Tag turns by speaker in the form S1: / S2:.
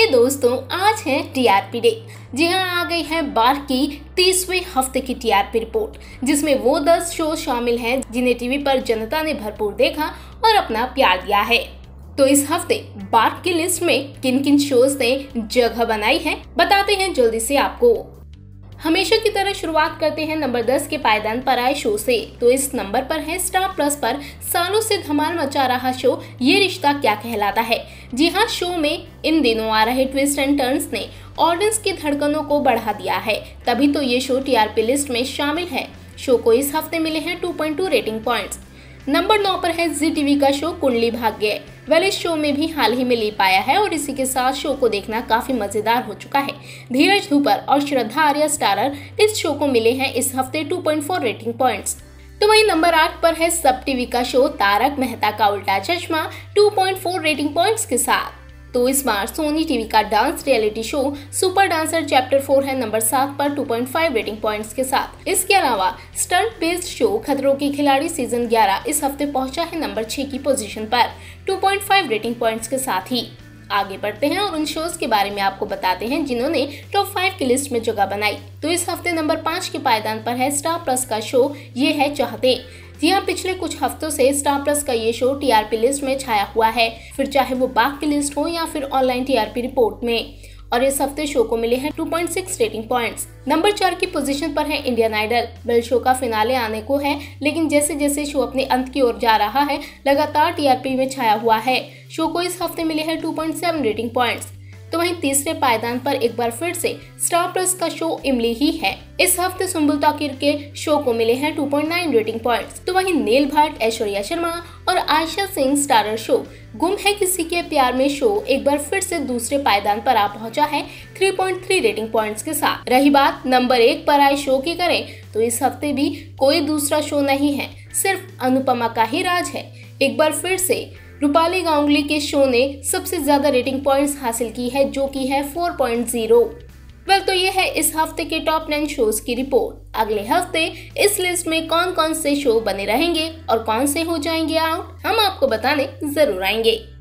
S1: चलिए दोस्तों, आज है टीआरपी डे। जी हाँ, आ गई है बार की 30वें हफ्ते की टीआरपी रिपोर्ट, जिसमें वो 10 शो शामिल हैं जिन्हें टीवी पर जनता ने भरपूर देखा और अपना प्यार दिया है। तो इस हफ्ते बार की लिस्ट में किन किन शोज ने जगह बनाई है, बताते हैं जल्दी से आपको। हमेशा की तरह शुरुआत करते हैं नंबर 10 के पायदान पर आए शो से। तो इस नंबर पर है स्टार प्लस पर सालों से धमाल मचा रहा शो ये रिश्ता क्या कहलाता है। जी हाँ, शो में इन दिनों आ रहे ट्विस्ट एंड टर्न्स ने ऑडियंस की धड़कनों को बढ़ा दिया है, तभी तो ये शो टीआरपी लिस्ट में शामिल है। शो को इस हफ्ते मिले हैं 2.2 रेटिंग पॉइंट्स। नंबर 9 पर है जी टीवी का शो कुंडली भाग्य। इस शो में भी हाल ही में लीप आया है और इसी के साथ शो को देखना काफी मजेदार हो चुका है। धीरज धूपर और श्रद्धा आर्या स्टारर इस शो को मिले हैं इस हफ्ते 2.4 रेटिंग पॉइंट्स। तो वहीं नंबर 8 पर है सब टीवी का शो तारक मेहता का उल्टा चश्मा 2.4 रेटिंग पॉइंट्स के साथ। तो इस बार सोनी टीवी का dance reality show super dancer chapter 4 है नंबर 7 पर 2.5 रेटिंग पॉइंट्स के साथ। इसके अलावा स्टंट बेस्ड शो खतरों के खिलाड़ी सीजन 11 इस हफ्ते पहुंचा है नंबर 6 की पोजीशन पर 2.5 रेटिंग पॉइंट्स के साथ ही। आगे बढ़ते हैं और उन शोज के बारे में आपको बताते हैं जिन्होंने टॉप 5 की लिस्ट में जगह बनाई। तो इस हफ्ते नंबर 5 के पायदान पर है स्टार प्लस का शो ये है चाहते। जी हाँ, पिछले कुछ हफ्तों से स्टार प्लस का ये शो टीआरपी लिस्ट में छाया हुआ है, फिर चाहे वो बाग की लिस्ट हो या फिर ऑनलाइन टीआरपी रिपोर्ट में। और इस हफ्ते शो को मिले हैं 2.6 रेटिंग पॉइंट्स। नंबर 4 की पोजीशन पर है इंडियन आइडल। शो का फिनाले आने को है, लेकिन जैसे जैसे शो अपने अंत की ओर जा रहा है लगातार टीआरपी में छाया हुआ है। शो को इस हफ्ते मिले हैं 2.7 रेटिंग पॉइंट्स। तो वहीं तीसरे पायदान पर एक बार फिर से स्टार प्लस का शो इमली ही है। इस हफ्ते सुंबुल ताकिर के शो को मिले हैं 2.9 रेटिंग पॉइंट्स। तो वहीं नील भट्ट, ऐश्वर्या शर्मा और आयशा सिंह स्टारर शो गुम है किसी के प्यार में शो एक बार फिर से दूसरे पायदान पर आ पहुंचा है 3.3 रेटिंग पॉइंट्स के साथ। रही बात नंबर 1 पर आए शो की करें तो इस हफ्ते भी कोई दूसरा शो नहीं है, सिर्फ अनुपमा का ही राज है। एक बार फिर से रूपाली गांगुली के शो ने सबसे ज्यादा रेटिंग पॉइंट्स हासिल की है, जो की है 4.0। तो ये है इस हफ्ते के टॉप 9 शोज की रिपोर्ट। अगले हफ्ते इस लिस्ट में कौन कौन से शो बने रहेंगे और कौन से हो जाएंगे आउट, हम आपको बताने जरूर आएंगे।